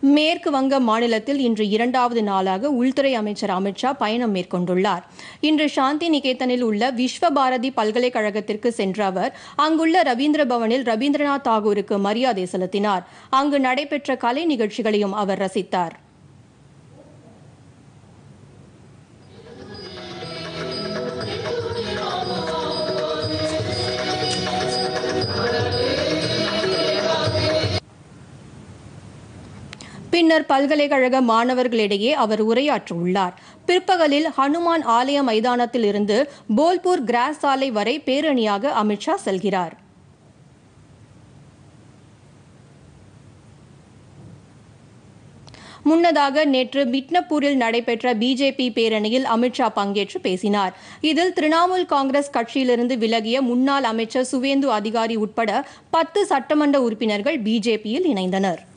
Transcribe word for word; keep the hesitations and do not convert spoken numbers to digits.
மேற்கு வங்க மாநிலத்தில் இன்று இரண்டாவது நாளாக உள்துறை அமைச்சர் அமித் ஷா பயணம் மேற்கொண்டுள்ளார். இன்று சாந்தி நிகேதனில் உள்ள விஸ்வ பாரதி பல்கலைக்கழகத்திற்கு சென்ற அவர் அங்குள்ள ரவீந்திர பவனில் ரவீந்திரநாத் தாகூருக்கு மரியாதை செலுத்தினார். அங்கு நடைபெற்ற கலை நிகழ்ச்சிகளையும் அவர் ரசித்தார். பின்னர் பல்கலைக்கழக மாணவர்களிடையே அவர் உரையாற்றவுள்ளார். பிற்பகலில் ஹனுமான் ஆலய மைதானத்தில் இருந்து போல்பூர் கிராஸ் சாலை வரை பேரணியாக அமித் ஷா செல்கிறார். முன்னதாக நேற்று மிட்னப்பூரில் நடைபெற்ற பிஜேபி பேரணியில் அமித் ஷா பங்கேற்று பேசினார். இதில் திரிணாமுல் காங்கிரஸ் கட்சியிலிருந்து விலகிய முன்னாள் அமைச்சர் சுவேந்து அதிகாரி உட்பட பத்து சட்டமன்ற உறுப்பினர்கள் பிஜேபியில் இணைந்தனர்.